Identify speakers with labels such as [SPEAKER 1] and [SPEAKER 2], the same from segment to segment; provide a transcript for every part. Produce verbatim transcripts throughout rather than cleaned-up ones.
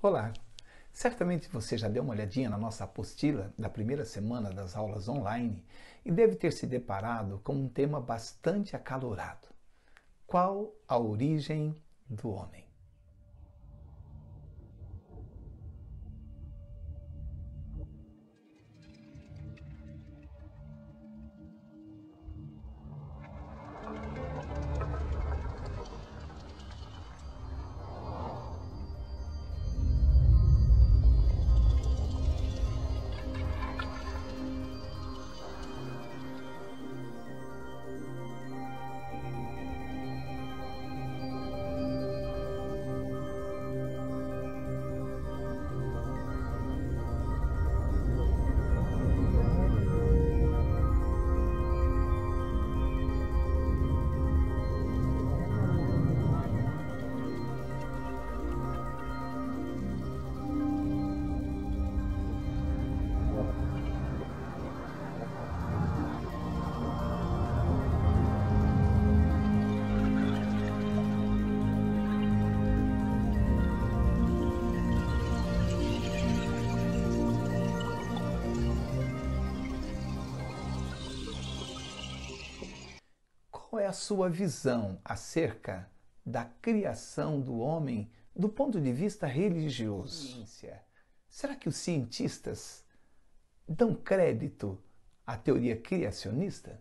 [SPEAKER 1] Olá! Certamente você já deu uma olhadinha na nossa apostila da primeira semana das aulas online e deve ter se deparado com um tema bastante acalorado. Qual a origem do homem? Qual é a sua visão acerca da criação do homem do ponto de vista religioso? Será que os cientistas dão crédito à teoria criacionista?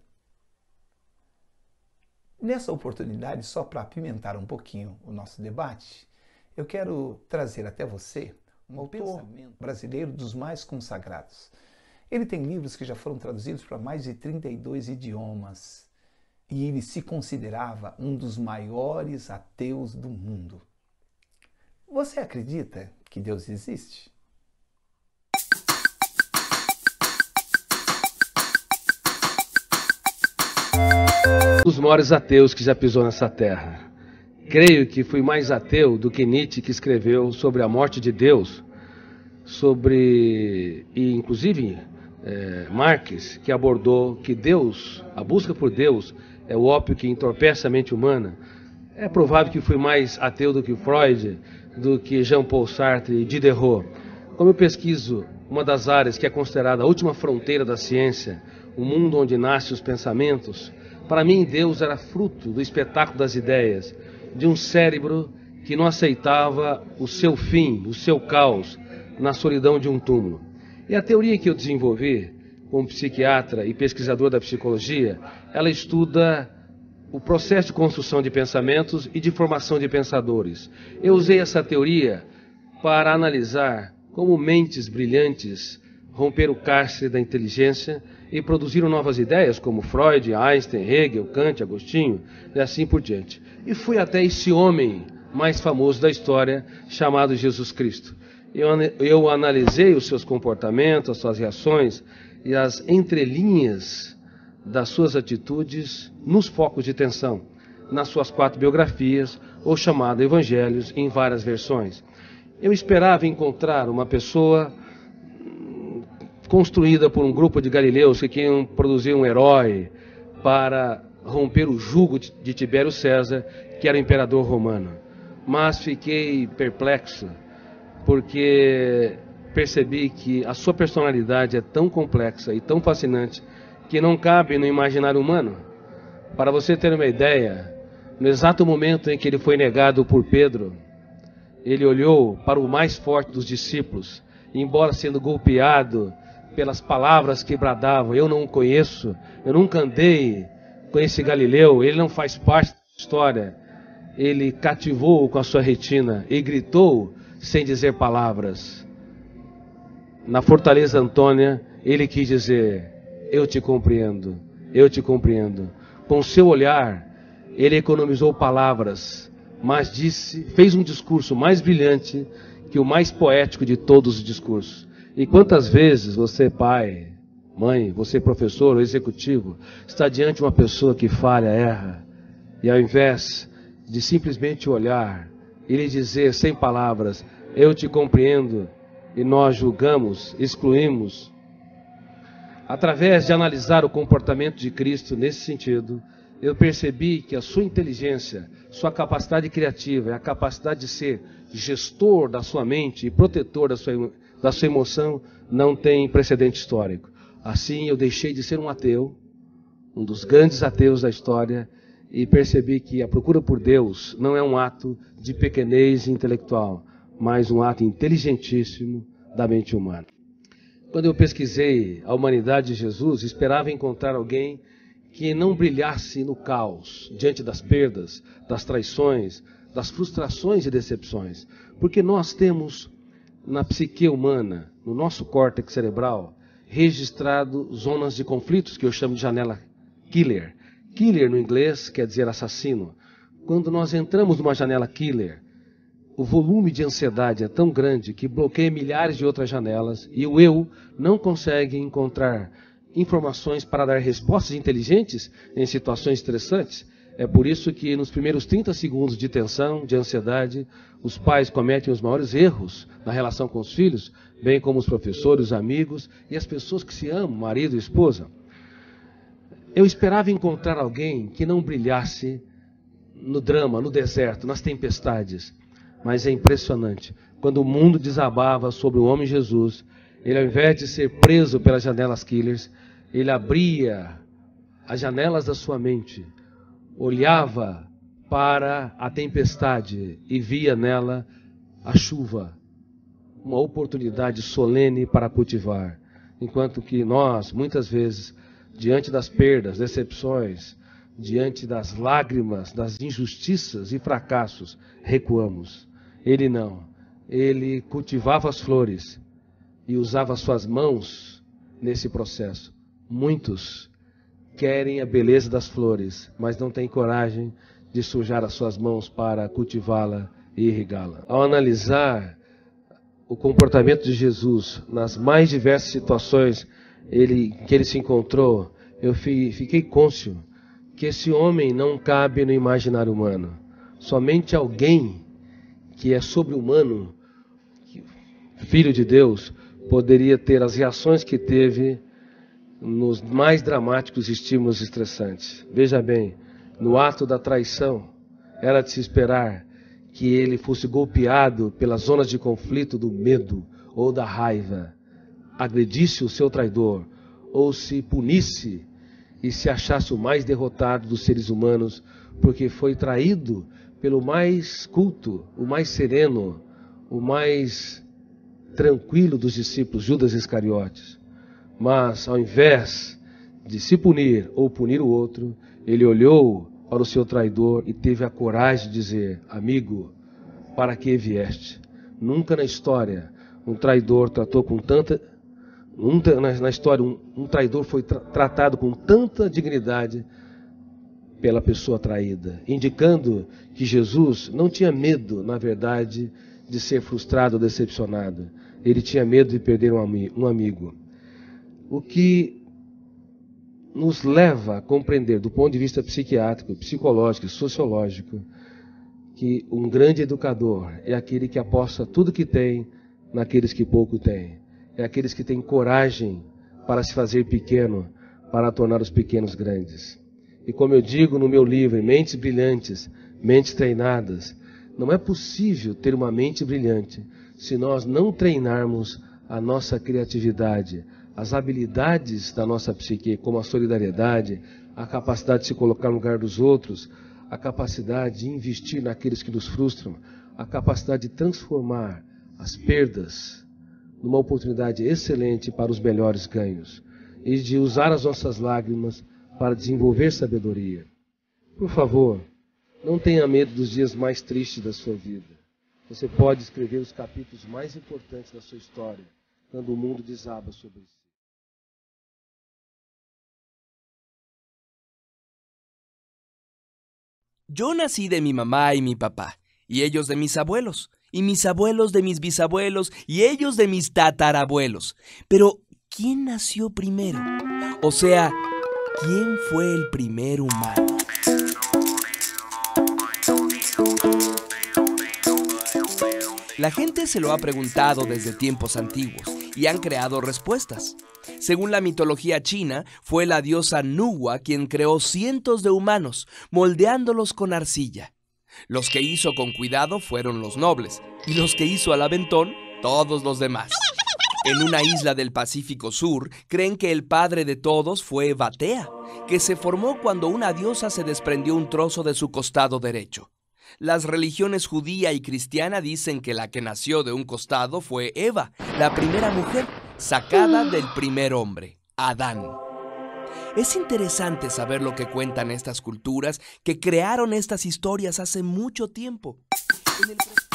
[SPEAKER 1] Nessa oportunidade, só para apimentar um pouquinho o nosso debate, eu quero trazer até você um autor brasileiro dos mais consagrados. Ele tem livros que já foram traduzidos para mais de trinta e dois idiomas. E ele se considerava um dos maiores ateus do mundo. Você acredita que Deus existe?
[SPEAKER 2] Um dos maiores ateus que já pisou nessa terra. Creio que fui mais ateu do que Nietzsche, que escreveu sobre a morte de Deus, sobre, e inclusive é, Marx, que abordou que Deus, a busca por Deus, é o ópio que entorpece a mente humana. É provável que fui mais ateu do que Freud, do que Jean-Paul Sartre e Diderot. Como eu pesquiso uma das áreas que é considerada a última fronteira da ciência, o mundo onde nascem os pensamentos, para mim Deus era fruto do espetáculo das ideias, de um cérebro que não aceitava o seu fim, o seu caos, na solidão de um túmulo. E a teoria que eu desenvolvi, como psiquiatra e pesquisador da psicologia, ela estuda o processo de construção de pensamentos e de formação de pensadores. Eu usei essa teoria para analisar como mentes brilhantes romperam o cárcere da inteligência e produziram novas ideias, como Freud, Einstein, Hegel, Kant, Agostinho, e assim por diante. E fui até esse homem mais famoso da história, chamado Jesus Cristo. Eu, eu analisei os seus comportamentos, as suas reações, e as entrelinhas das suas atitudes nos focos de tensão, nas suas quatro biografias, ou chamado Evangelhos, em várias versões. Eu esperava encontrar uma pessoa construída por um grupo de galileus que queriam produzir um herói para romper o jugo de Tibério César, que era o imperador romano. Mas fiquei perplexo, porque percebi que a sua personalidade é tão complexa e tão fascinante que não cabe no imaginário humano. Para você ter uma ideia, no exato momento em que ele foi negado por Pedro, ele olhou para o mais forte dos discípulos, e embora sendo golpeado pelas palavras que bradavam, eu não o conheço, eu nunca andei com esse Galileu, ele não faz parte da história, ele cativou com a sua retina e gritou sem dizer palavras. Na Fortaleza Antônia, ele quis dizer: eu te compreendo, eu te compreendo. Com seu olhar, ele economizou palavras, mas disse, fez um discurso mais brilhante que o mais poético de todos os discursos. E quantas vezes você, pai, mãe, você professor ou executivo, está diante de uma pessoa que falha, erra, e ao invés de simplesmente olhar e lhe dizer sem palavras: eu te compreendo, e nós julgamos, excluímos. Através de analisar o comportamento de Cristo nesse sentido, eu percebi que a sua inteligência, sua capacidade criativa e a capacidade de ser gestor da sua mente e protetor da sua, da sua emoção não tem precedente histórico. Assim, eu deixei de ser um ateu, um dos grandes ateus da história, e percebi que a procura por Deus não é um ato de pequenez intelectual, mas um ato inteligentíssimo da mente humana. Quando eu pesquisei a humanidade de Jesus, esperava encontrar alguém que não brilhasse no caos, diante das perdas, das traições, das frustrações e decepções. Porque nós temos na psique humana, no nosso córtex cerebral, registrado zonas de conflitos, que eu chamo de janela killer. Killer no inglês quer dizer assassino. Quando nós entramos numa janela killer, o volume de ansiedade é tão grande que bloqueia milhares de outras janelas e o eu não consegue encontrar informações para dar respostas inteligentes em situações estressantes. É por isso que nos primeiros trinta segundos de tensão, de ansiedade, os pais cometem os maiores erros na relação com os filhos, bem como os professores, os amigos e as pessoas que se amam, marido e esposa. Eu esperava encontrar alguém que não brilhasse no drama, no deserto, nas tempestades. Mas é impressionante. Quando o mundo desabava sobre o homem Jesus, ele, ao invés de ser preso pelas janelas killers, ele abria as janelas da sua mente, olhava para a tempestade e via nela a chuva, uma oportunidade solene para cultivar. Enquanto que nós, muitas vezes, diante das perdas, decepções, diante das lágrimas, das injustiças e fracassos, recuamos. Ele não. Ele cultivava as flores e usava suas mãos nesse processo. Muitos querem a beleza das flores, mas não têm coragem de sujar as suas mãos para cultivá-la e irrigá-la. Ao analisar o comportamento de Jesus nas mais diversas situações ele, que ele se encontrou, eu fiquei cônscio que esse homem não cabe no imaginário humano. Somente alguém que é sobre-humano, filho de Deus, poderia ter as reações que teve nos mais dramáticos estímulos estressantes. Veja bem, no ato da traição, era de se esperar que ele fosse golpeado pelas zonas de conflito do medo ou da raiva, agredisse o seu traidor, ou se punisse e se achasse o mais derrotado dos seres humanos, porque foi traído pelo mais culto, o mais sereno, o mais tranquilo dos discípulos, Judas Iscariotes. Mas, ao invés de se punir ou punir o outro, ele olhou para o seu traidor e teve a coragem de dizer: amigo, para que vieste? Nunca na história um traidor tratou com tanta... Um, na, na história, um, um traidor foi tra tratado com tanta dignidade pela pessoa traída, indicando que Jesus não tinha medo, na verdade, de ser frustrado ou decepcionado. Ele tinha medo de perder um, ami um amigo. O que nos leva a compreender, do ponto de vista psiquiátrico, psicológico e sociológico, que um grande educador é aquele que aposta tudo que tem naqueles que pouco têm. É aqueles que têm coragem para se fazer pequeno, para tornar os pequenos grandes. E como eu digo no meu livro, Mentes Brilhantes, Mentes Treinadas, não é possível ter uma mente brilhante se nós não treinarmos a nossa criatividade, as habilidades da nossa psique, como a solidariedade, a capacidade de se colocar no lugar dos outros, a capacidade de investir naqueles que nos frustram, a capacidade de transformar as perdas numa oportunidade excelente para os melhores ganhos e de usar as nossas lágrimas para desenvolver sabedoria. Por favor, não tenha medo dos dias mais tristes da sua vida. Você pode escrever os capítulos mais importantes da sua história quando o mundo desaba sobre si.
[SPEAKER 3] Yo nací de mi mamá y mi papá, y ellos de mis abuelos, y mis abuelos de mis bisabuelos, y ellos de mis tatarabuelos. Pero, ¿quién nació primero? O sea, ¿quién fue el primer humano? La gente se lo ha preguntado desde tiempos antiguos, y han creado respuestas. Según la mitología china, fue la diosa Nuwa quien creó cientos de humanos, moldeándolos con arcilla. Los que hizo con cuidado fueron los nobles, y los que hizo al aventón, todos los demás. En una isla del Pacífico Sur, creen que el padre de todos fue Batea, que se formó cuando una diosa se desprendió un trozo de su costado derecho. Las religiones judía y cristiana dicen que la que nació de un costado fue Eva, la primera mujer, sacada del primer hombre, Adán. Es interesante saber lo que cuentan estas culturas que crearon estas historias hace mucho tiempo. En el...